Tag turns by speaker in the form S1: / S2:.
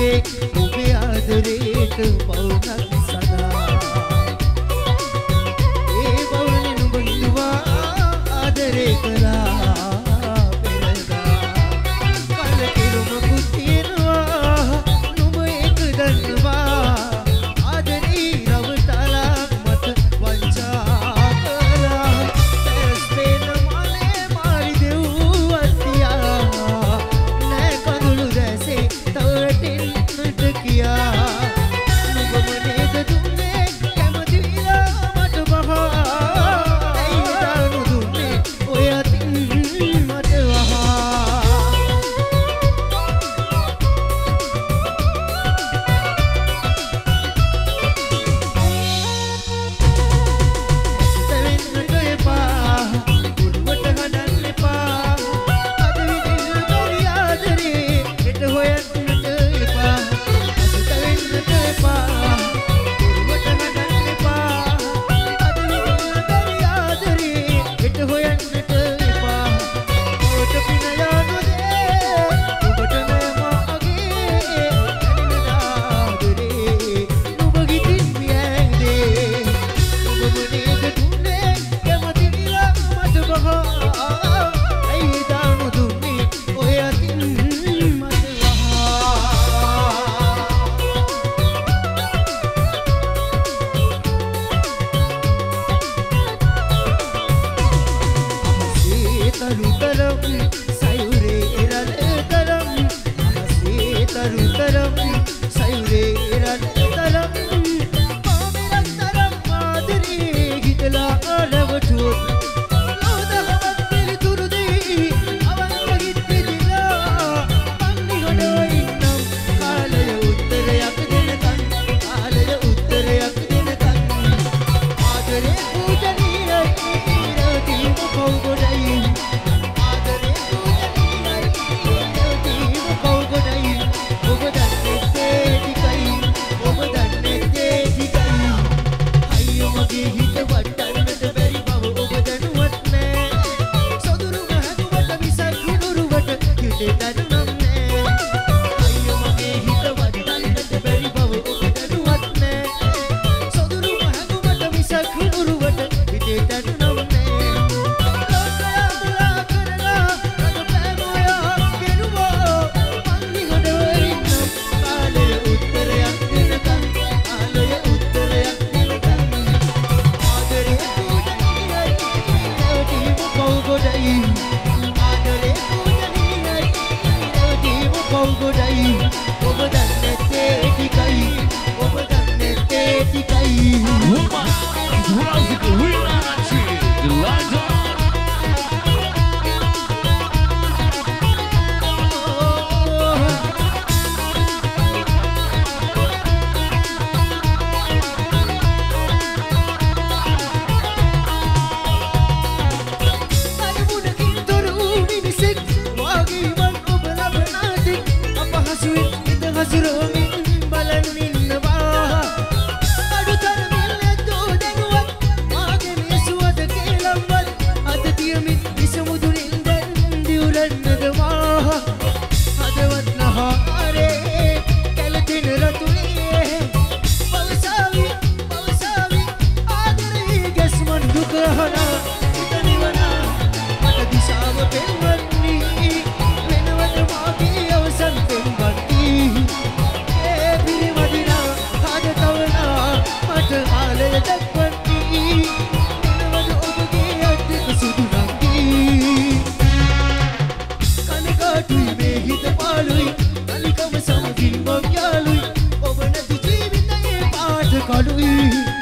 S1: කිව්වේ ඔබේ ආදරේට පවුනක් සදා ඒ පවුනේ නුඹ හිතුවා ආදරේ කළා පෙරදා කලකිරුමකුත් තියෙනවා නුඹ ඒක දන්නවා ආදරේ රවටලා මට වංචා කළා පෙරස්පේන මාලේ මාරි දෙව්වතියා නෑ කඳුළු දැසේ තවටින්නට කියා නුඹම නේද දුන්නේ කැමති විලා මට බහා ඇයි දානු දුන්නේ ඔය අතින් මට වහා තවෙන්නට එපා උරුවට හදන්න එපා අද විදිහ බැරි ආදරේ හෙට හොයන්නට එපා තවෙන්නට එපා උරුවට හදන්න එපා අද විදිහ බැරි ආදරේ හෙට හොයන්නට එපා ඔබට පින යනුදේ ඔබට නෑමගේ දැනෙන ආදරේ නුඹ ගිතින් මියැන්දේ නුඹම නේද දුන්නේ කැමති විලා මට බහා ඇයි දානු දුන්නේ ඔය අතින් මට වහා තරුතරම් සයුරේ එරළතරම් අහසේ තරුතරම් සයුරේ එරළතරම් පාමිරතරම් ආදරේ හිතලා ආලවටුවොත් ලෝදහවත් පිළිතුරු දෙයි අවන්ත ගිත්තිදිලා පන්නි ගොඩව ඉන්නම් කාලය උත්තරයක් දෙනකන් කාලය උත්තරයක් දෙනකන් ආදරේ පූජනීයයි ඉරදීම කවුගොඩයි ආදරේ පූජනීයයි ඉරදීම කවුගොඩයි ඔබ දන්නේ ටිකයි ඔබ දන්නේ ටිකයි අයියෝ මගේ හිත වටන්නට බැරි බව ඔබ දැනුවත් නෑ සොදුරු මහකුවට මිසක් කුඩුරුවට හිතේ දැනුනම් නෑ අයියෝ මගේ හිත වටන්නට බැරි බව ඔබ දැනුවත් නෑ සොදුරු මහකුවට මිසක් කුඩුරුවට හිතේ දැනුනම් නෑ ලෝකයා මුලා කරලා රඟපෑම ඔයා ගෙනුවා පන්නි ගොඩව ඉන්නම් කාලය උත්තරයක් දෙනකන් කාලය උත්තරයක් දෙනකන් ආදරේ පූජනීයයි ඉරදීම කවුගොඩයි ආදරේ පූජනීයයි ඉරදීම කවුගොඩයි ඔබ දන්නේ ටිකයි ඔබ දන්නේ ටිකයි
S2: Music Relaxing, Delight.
S1: අයමුණකින් තොර වූ මිනිසෙක් වාගේ වන් ඔබ ලබනාදී අපහසුවෙන් හිත හසුරවමින් බලන් ඉන්නවා අඩුතරමින් නැතෝ දැනුවත් මාගේ මේ සුවඳ කේලම්වත් අත තියමින් විසමුදුනින් දැන් දිවුරන්නදවා හදවත් නහාරේ කැළටෙන රතුලේ පවසාවි ආදරේ ගැස්මන් දුක හනා හිත නිවනා මට දිශාව පෙන්වන්නී වෙනවද මාගේ අවසන් පෙන්වන්නී ඒ පිරිමදිනා හද තවනා මට ආලය දක්වන්නී වෙනවද ඔබගේ අද්දක සුදු රංගී කනකාටුයි මේ හිත පාළුයි කලිකම සමගින් මම යාළුයි ඔබ නැති ජීවිතයේ පාට කඩුයි